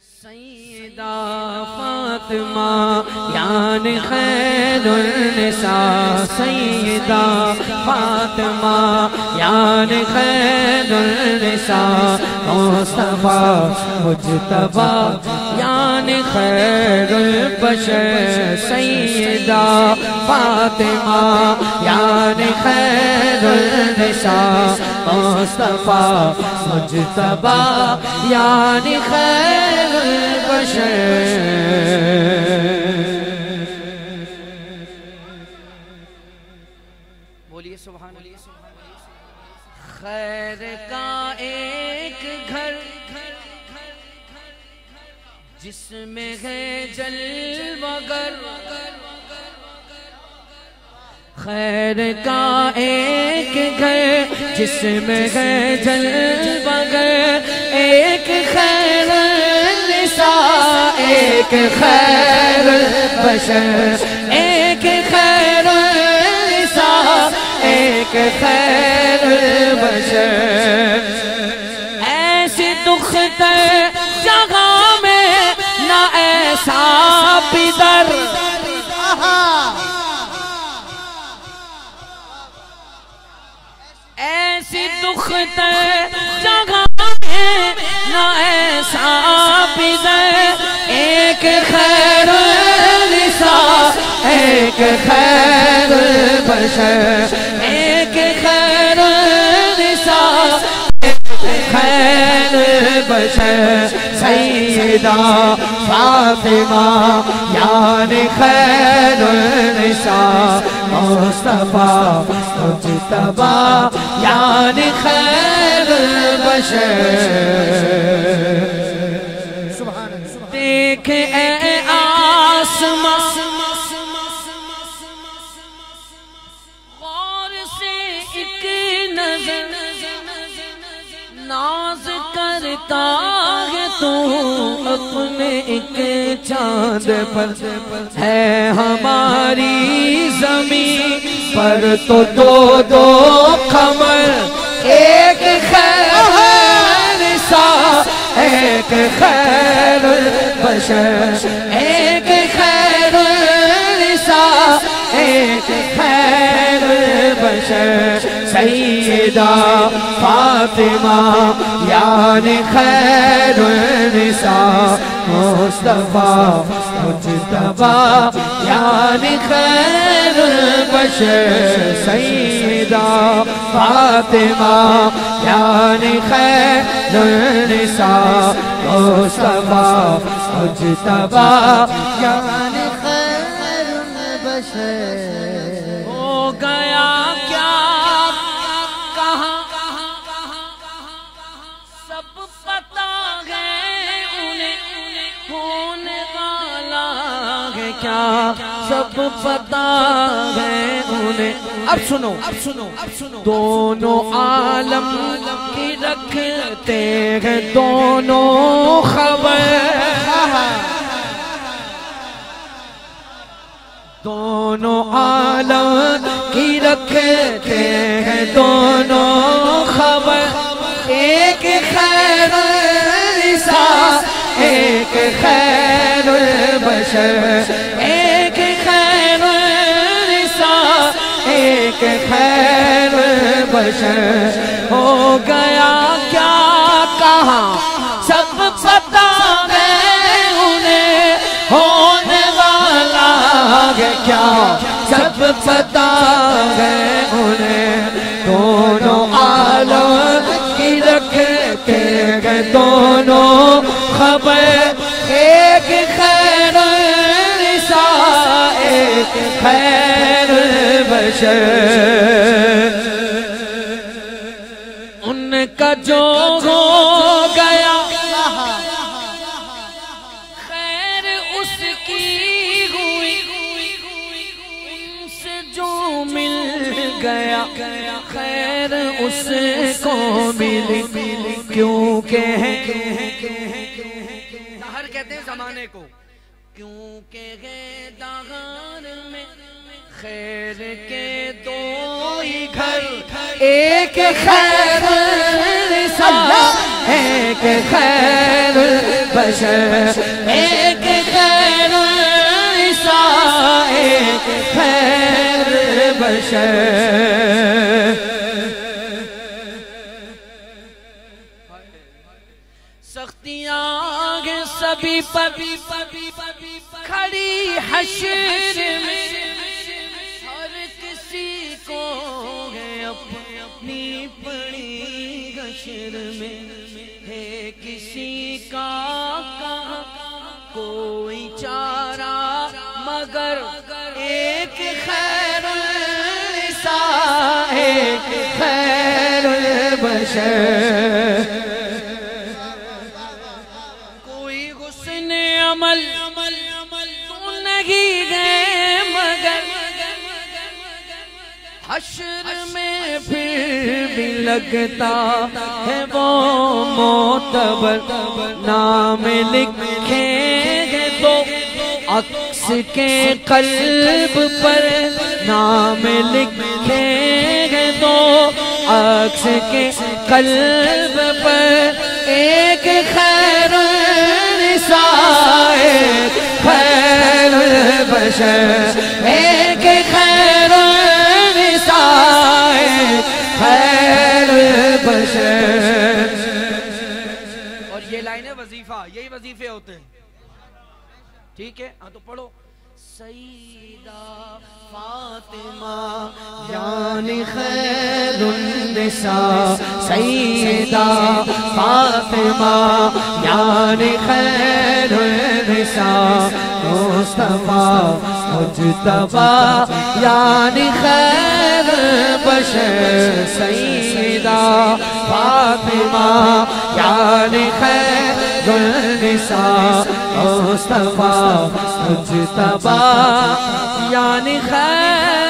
سیدہ فاطمہ یعنی خیر النساء، سیدہ فاطمہ یعنی خیر النساء، مصطفیٰ مجتبیٰ یعنی خیر البشر، سیدہ فاطمہ یعنی خیر النساء، مصطفیٰ مجتبیٰ یعنی خیر بولیے سبحان اللہ۔ خیر کا ایک گھر جس میں ہے جلوہ گر، خیر کا ایک گھر جس میں ہے جلوہ گر، ایک خیر النساء ایک خیر البشر، ایک خیر النساء ایک خیر البشر، ایسی دختر جگہ میں نہ ایسا پدر، ایسی دختر جگہ میں نہ ایسا پدر، ایک خیر النساء ایک خیر البشر، ایک خیر النساء ایک خیر البشر، سیدہ فاطمہ یعنی خیر النساء، مصطفیٰ مجتبیٰ یعنی خیر البشر۔ دیکھ اے آسماں غور سے ایک نظر، ناز کرتا ہے تو اپنے ایک چاند پر، ہے ہماری زمین پر تو دو دو قمر، ایک خیر النساء ایک خیر البشر، ایک خیر النساء ایک خیر البشر، سیدہ فاطمہ یعنی خیر النساء، مصطفیٰ مجتبیٰ یعنی خیر البشر، سیدہ فاطمہ یعنی خیر النساء، مصطفیٰ مجتبیٰ یعنی خیر البشر۔ ہو گیا کیا کہاں سب پتہ ہے انہیں، ہونے والا ہے کیا سب پتہ ہے انہیں۔ اب سنو دونوں عالم کی رکھتے ہیں دونوں خبر، دونوں عالم کی رکھتے ہیں دونوں خبر، ایک خیر النساء ایک خیر البشر، ایک خیر النساء ایک خیر البشر۔ ہو گیا کیا کہاں سب پتہ ہے انہیں، ہونے والا ہے کیا سب پتہ ہے انہیں، دونوں عالم کی رکھتے ہیں دونوں خبر، ایک خیر النساء ایک خیر البشر۔ ان کا جو ہو گیا خیر اس کی ہوئی، ان سے جو مل گیا خیر اس کو ملی، کیونکہ دہر کہتے ہیں زمانے کو، کیونکہ ہے دہر میں خیر کے دو ہی گھر، ایک خیر النساء، ایک خیر البشر، ایک خیر النساء، ایک خیر البشر۔ سختیاں ہیں سبھی پر کھڑی حشر میں، ہر کسی کو ہے اپنی پڑی حشر میں، ہے کسی کا کہاں کوئی چارہ مگر ایک خیر النساء، ایک خیر البشر۔ تو نہیں گئے مگر حشر میں پھر بھی لگتا ہے وہ معتبر، نام لکھیں گے تو عکس کے قلب پر، نام لکھیں گے تو عکس کے قلب پر، ایک خیر النساء، ایک خیر البشر، ایک خیر النساء، ایک خیر البشر۔ اور یہ لائن ہے وظیفہ، یہی وظیفے ہوتے ہیں، ٹھیک ہے؟ ہاں تو پڑھو۔ سیدہ فاطمہ یعنی خیر النساء، سیدہ فاطمہ یعنی خیر النساء، مصطفیٰ مجتبی یعنی خیر البشر، سیدہ فاطمہ یعنی خیر النساء، مصطفیٰ مجتبی یعنی خیر